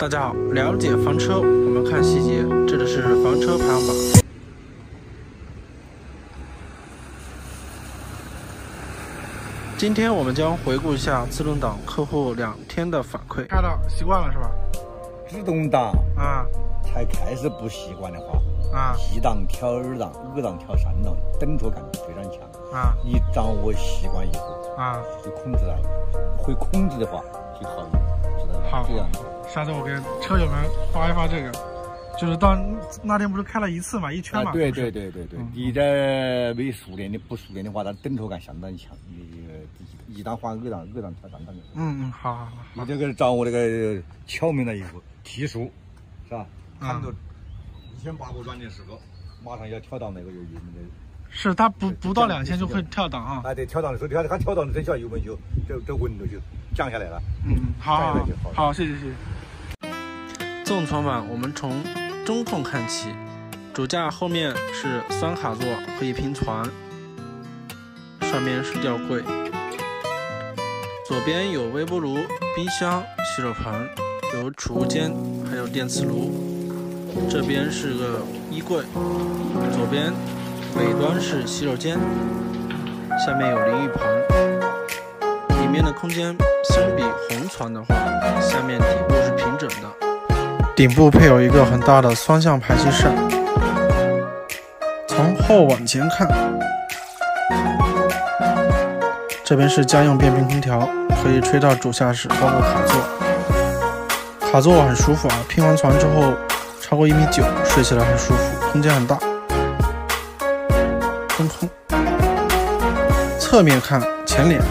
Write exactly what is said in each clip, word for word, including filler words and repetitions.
大家好，了解房车，我们看细节。这里是房车排行榜。今天我们将回顾一下自动挡客户两天的反馈。开到习惯了是吧？ 自动挡啊， 才开始不习惯的话啊， 一档调二档，二档调三档，等车感非常强啊。 你掌握习惯以后啊， 就控制了，会控制的话就好一点，知道吗？ 好， 这样。 下次我给车友们发一发这个，就是到那天不是开了一次嘛，一圈嘛。 啊、对对对对对，嗯、你在没熟练的不熟练的话，它等车感相当强。你一一档换二档，二档调三档。 嗯嗯，好好好。 你这个掌握这个巧妙了以后，提速是吧？看到一千八百转的时候，马上要调到那个油门的。是它不不到两千就会跳档啊？啊，对，调档的时候，它它调档的这小油门就这这温度就降下来了。嗯，好，好，好，好，谢谢谢谢。 自动挡版我们从中控看起，主驾后面是双卡座，可以拼船，上面是吊柜，左边有微波炉、冰箱、洗手盆，有储物间，还有电磁炉。这边是个衣柜，左边尾端是洗手间，下面有淋浴盆，里面的空间相比红船的话，下面底部是平整的，顶部配有一个很大的双向排气扇。从后往前看，这边是家用变频空调，可以吹到主驾驶，包括卡座。卡座很舒服啊，拼完船之后超过一米九，睡起来很舒服，空间很大。中控，侧面看前脸，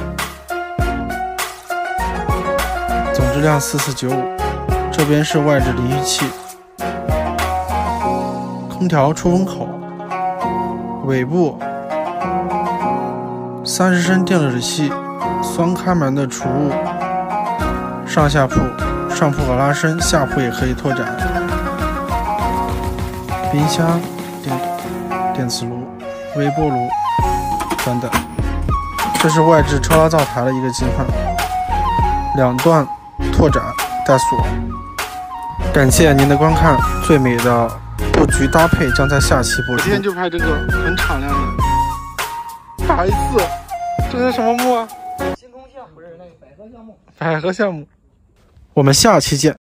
总质量四四九五。这边是外置淋浴器，空调出风口，尾部三十升电热水器，双开门的储物，上下铺，上铺可拉伸，下铺也可以拓展，冰箱、电电磁炉、微波炉等等。这是外置抽拉灶台的一个机换，两段拓展带锁。感谢您的观看，最美的布局搭配将在下期播出。今天就拍这个很敞亮的白色，这是什么木啊？星空橡不是那个百合橡木。百合橡木，我们下期见。